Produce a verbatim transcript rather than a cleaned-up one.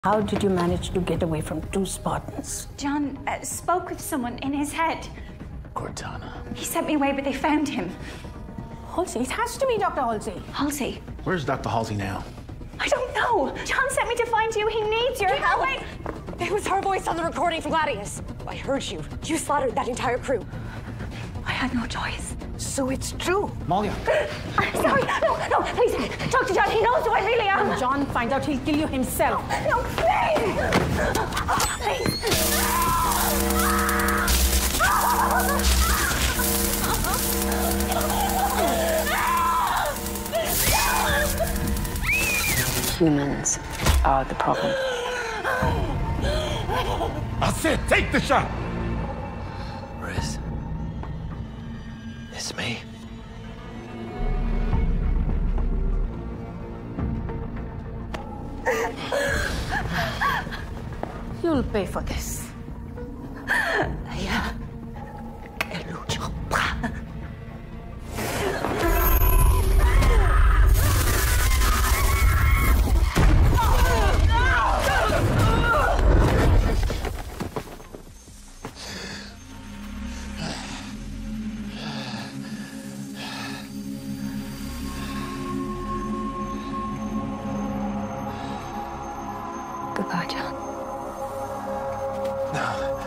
How did you manage to get away from two Spartans? John uh, spoke with someone in his head. Cortana. He sent me away, but they found him. Halsey, it has to be Doctor Halsey. Halsey? Where's Doctor Halsey now? I don't know. John sent me to find you. He needs your help. Wait! It was her voice on the recording for Gladius. I heard you. You slaughtered that entire crew. I had no choice. So it's true. Malia. I'm sorry. No, no, please. Talk to John. He knows who I really am. When John finds out, he'll kill you himself. No, please. Please. Humans are the problem. I said, take the shot. Riz. It's me. You'll pay for this. Yeah. Goodbye, John. No.